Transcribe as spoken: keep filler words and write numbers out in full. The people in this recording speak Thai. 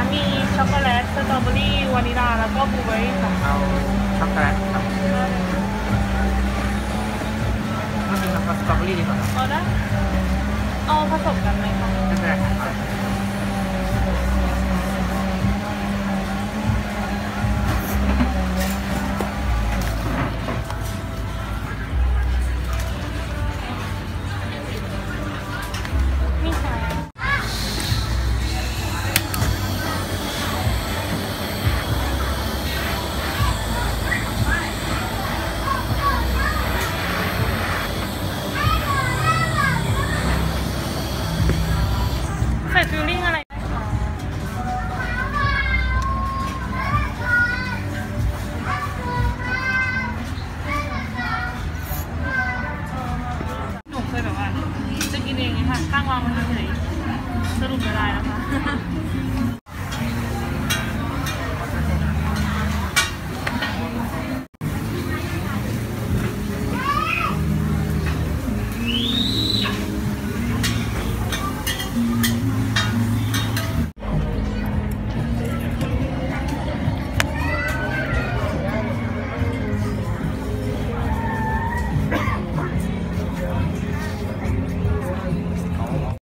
มีช็อกโกแลตสตรอเบอรี่วานิลาแล้วก็บลูเบอร์รี่ค่ะเอาช็อกโกแลตครับถ้าเป็นสตรอเบอรี่ดีกว่าครับเอาได้เอาผสมกันไหมคะไม่เป็นไรครับนี่ค่ะใส่ฟิลลิ่งอะไรหนูเคยแบบว่าจะกินเองไงค่ะข้างวางมันเฉยสรุปละลายแล้วค่ะ